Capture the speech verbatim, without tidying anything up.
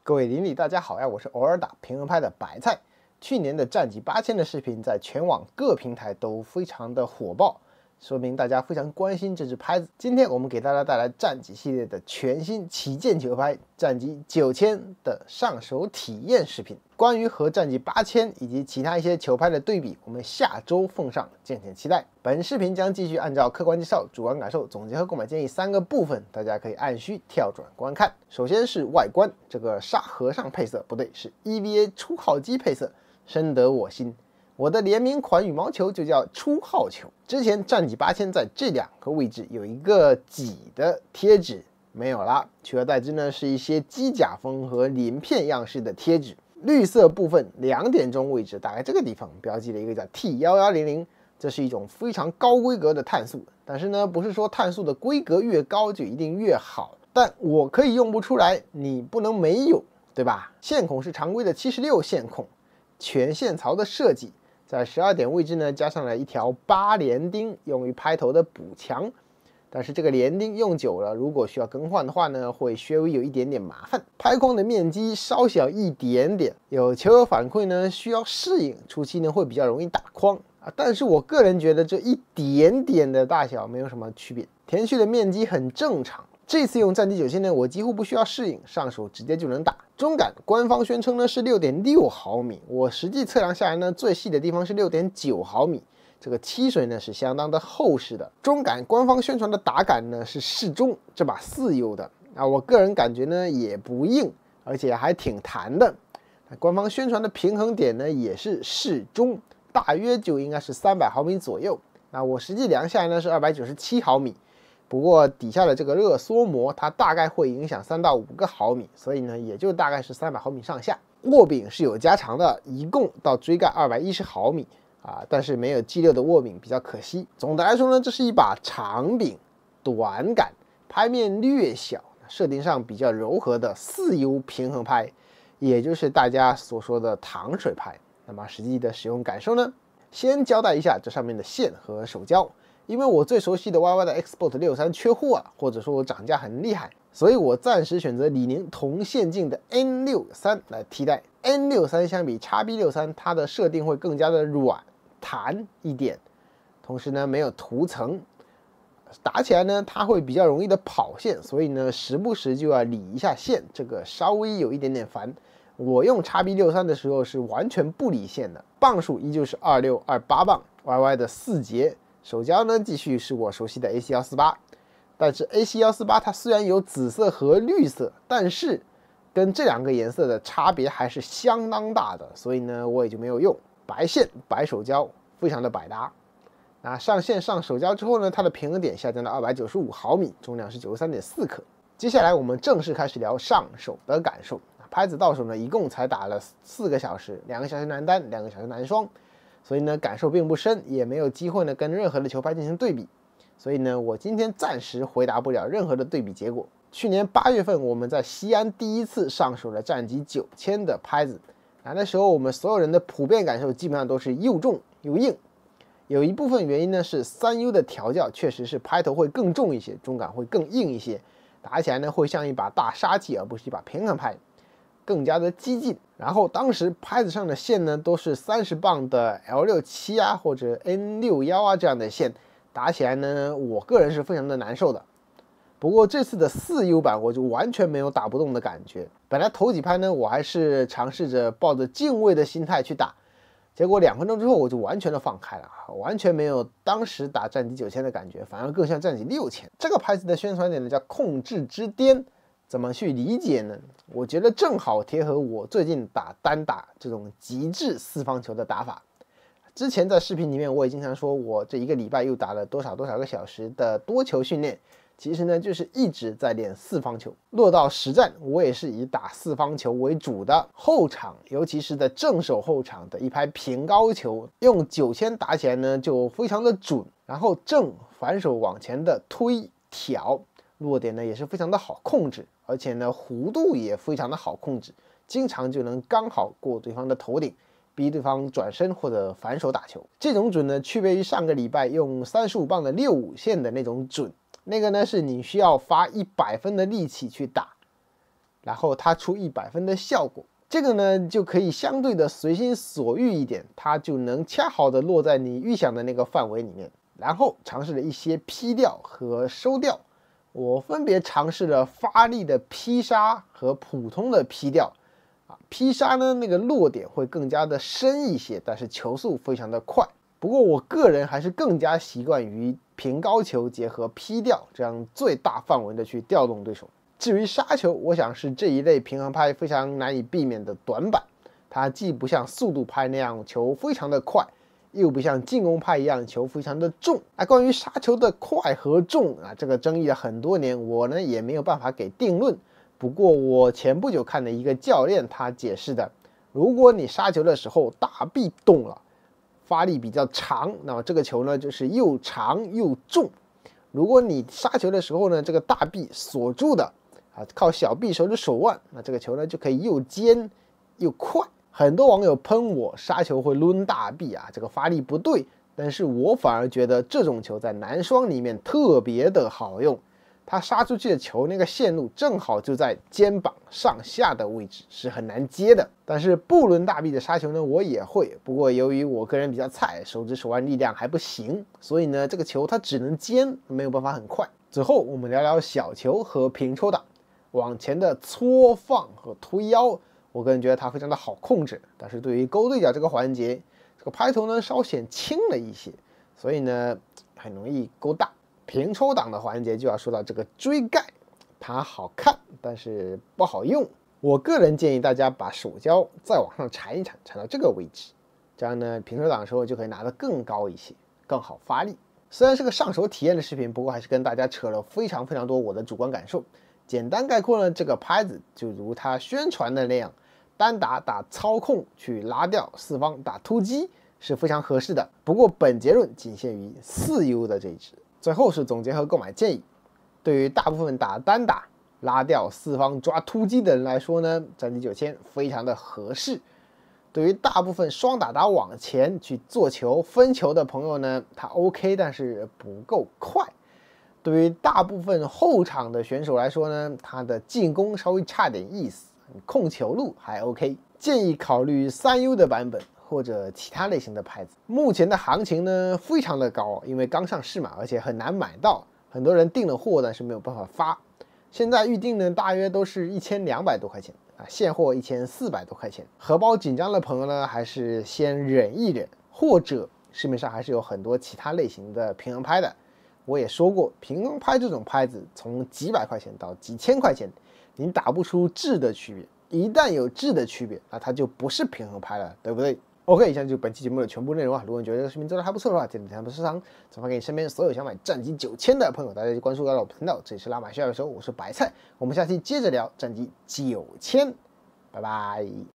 各位邻里大家好呀，我是偶尔打平衡拍的白菜。去年的战绩八千的视频在全网各平台都非常的火爆，说明大家非常关心这支拍子。今天我们给大家带来战绩系列的全新旗舰球拍战绩九千的上手体验视频。关于和战绩八千以及其他一些球拍的对比，我们下周奉上，敬请期待。本视频将继续按照客观介绍、主观感受、总结和购买建议三个部分，大家可以按需跳转观看。首先是外观，这个沙和尚配色不对，是 E V A 初号机配色，深得我心。我的联名款羽毛球就叫初号球。之前战绩八千在这两个位置有一个挤的贴纸没有了，取而代之呢是一些机甲风和鳞片样式的贴纸。绿色部分两点钟位置，大概这个地方标记了一个叫 T 一一零零，这是一种非常高规格的碳素。但是呢，不是说碳素的规格越高就一定越好，但我可以用不出来，你不能没有，对吧？线孔是常规的七十六线孔，全线槽的设计。在十二点位置呢，加上了一条八连钉，用于拍头的补强。但是这个连钉用久了，如果需要更换的话呢，会稍微有一点点麻烦。拍框的面积稍小一点点，有球友反馈呢，需要适应，初期呢会比较容易打框啊。但是我个人觉得这一点点的大小没有什么区别，填区的面积很正常。这次用战绩九千呢，我几乎不需要适应，上手直接就能打。中杆官方宣称呢是 六点六毫米，我实际测量下来呢，最细的地方是 六点九毫米，这个漆水呢是相当的厚实的。中杆官方宣传的打感呢是适中，这把四 U 的啊，我个人感觉呢也不硬，而且还挺弹的。官方宣传的平衡点呢也是适中，大约就应该是三百毫米左右。那我实际量下来呢是二百九十七毫米。不过底下的这个热缩膜，它大概会影响三到五个毫米，所以呢，也就大概是三百毫米上下。握柄是有加长的，一共到锥盖二百一十毫米啊，但是没有 G 六 的握柄，比较可惜。总的来说呢，这是一把长柄、短杆、拍面略小、设定上比较柔和的四 U 平衡拍，也就是大家所说的糖水拍。那么实际的使用感受呢？先交代一下这上面的线和手胶。因为我最熟悉的 Y Y 的 Xbox 六三缺货了，或者说我涨价很厉害，所以我暂时选择李宁同线径的 N 六三 来替代。N 六三 相比 X B 六三，它的设定会更加的软弹一点，同时呢没有涂层，打起来呢它会比较容易的跑线，所以呢时不时就要理一下线，这个稍微有一点点烦。我用 X B 六三 的时候是完全不理线的，磅数依旧是二六二八磅 ，Y Y 的四节。手胶呢，继续是我熟悉的 A C 一四八，但是 A C 一四八它虽然有紫色和绿色，但是跟这两个颜色的差别还是相当大的，所以呢我也就没有用。白线白手胶，非常的百搭。那上线上手胶之后呢，它的平衡点下降到二百九十五毫米，重量是九十三点四克。接下来我们正式开始聊上手的感受。拍子到手呢，一共才打了四个小时，两个小时男单，两个小时男双。所以呢，感受并不深，也没有机会呢跟任何的球拍进行对比，所以呢，我今天暂时回答不了任何的对比结果。去年八月份，我们在西安第一次上手了战绩九千的拍子，那那时候我们所有人的普遍感受基本上都是又重又硬，有一部分原因呢是三 U 的调教确实是拍头会更重一些，中杆会更硬一些，打起来呢会像一把大杀器，而不是一把平衡拍。更加的激进，然后当时拍子上的线呢都是三十磅的 L 六七 啊或者 N 六一 啊这样的线，打起来呢我个人是非常的难受的。不过这次的四 U 版我就完全没有打不动的感觉，本来头几拍呢我还是尝试着抱着敬畏的心态去打，结果两分钟之后我就完全的放开了，完全没有当时打战绩九千的感觉，反而更像战绩六千。这个拍子的宣传点呢叫控制之巅。怎么去理解呢？我觉得正好贴合我最近打单打这种极致四方球的打法。之前在视频里面我也经常说，我这一个礼拜又打了多少多少个小时的多球训练，其实呢就是一直在练四方球。落到实战，我也是以打四方球为主的。后场，尤其是在正手后场的一拍平高球，用九千打起来呢就非常的准，然后正反手往前的推挑。落点呢也是非常的好控制，而且呢弧度也非常的好控制，经常就能刚好过对方的头顶，逼对方转身或者反手打球。这种准呢区别于上个礼拜用三十五磅的六五线的那种准，那个呢是你需要发一百分的力气去打， 然后它出一百分的效果。这个呢就可以相对的随心所欲一点，它就能恰好的落在你预想的那个范围里面。然后尝试了一些劈调和收调，我分别尝试了发力的劈杀和普通的劈调。啊，劈杀呢那个落点会更加的深一些，但是球速非常的快。不过我个人还是更加习惯于平高球结合劈调，这样最大范围的去调动对手。至于杀球，我想是这一类平衡拍非常难以避免的短板。它既不像速度拍那样球非常的快，又不像进攻派一样球非常的重。啊，关于杀球的快和重啊，这个争议了很多年，我呢也没有办法给定论。不过我前不久看的一个教练他解释的，如果你杀球的时候大臂动了，发力比较长，那么这个球呢就是又长又重。如果你杀球的时候呢，这个大臂锁住的啊，靠小臂手的手腕，那这个球呢就可以又尖又快。很多网友喷我杀球会抡大臂啊，这个发力不对，但是我反而觉得这种球在男双里面特别的好用。他杀出去的球那个线路正好就在肩膀上下的位置，是很难接的。但是不抡大臂的杀球呢，我也会，不过由于我个人比较菜，手指手腕力量还不行，所以呢这个球它只能尖，没有办法很快。最后我们聊聊小球和平抽挡，往前的搓放和推腰，我个人觉得它非常的好控制，但是对于勾对角这个环节，这个拍头呢稍显轻了一些，所以呢很容易勾大。平抽挡的环节就要说到这个追盖，它好看，但是不好用。我个人建议大家把手胶再往上缠一缠，缠到这个位置，这样呢平抽挡的时候就可以拿得更高一些，更好发力。虽然是个上手体验的视频，不过还是跟大家扯了非常非常多我的主观感受。简单概括呢，这个拍子就如它宣传的那样，单打打操控去拉掉四方打突击是非常合适的。不过本结论仅限于四 U 的这一支。最后是总结和购买建议，对于大部分打单打拉掉四方抓突击的人来说呢，战机九千非常的合适。对于大部分双打打往前去做球分球的朋友呢，它 OK， 但是不够快。对于大部分后场的选手来说呢，他的进攻稍微差点意思，控球路还 OK， 建议考虑三 U 的版本或者其他类型的拍子。目前的行情呢非常的高，因为刚上市嘛，而且很难买到，很多人订了货但是没有办法发。现在预定呢大约都是一千两百多块钱啊，现货一千四百多块钱。荷包紧张的朋友呢，还是先忍一忍，或者市面上还是有很多其他类型的平衡拍的。我也说过，平衡拍这种拍子从几百块钱到几千块钱，你打不出质的区别。一旦有质的区别，那它就不是平衡拍了，对不对 ？OK， 以上就是本期节目的全部内容啊。如果你觉得这个视频做的还不错的话，记得点赞、收藏，转发给你身边所有想买战机九千的朋友。大家就关注到我频道，这里是拉玛需要的时候，我是白菜，我们下期接着聊战机九千，拜拜。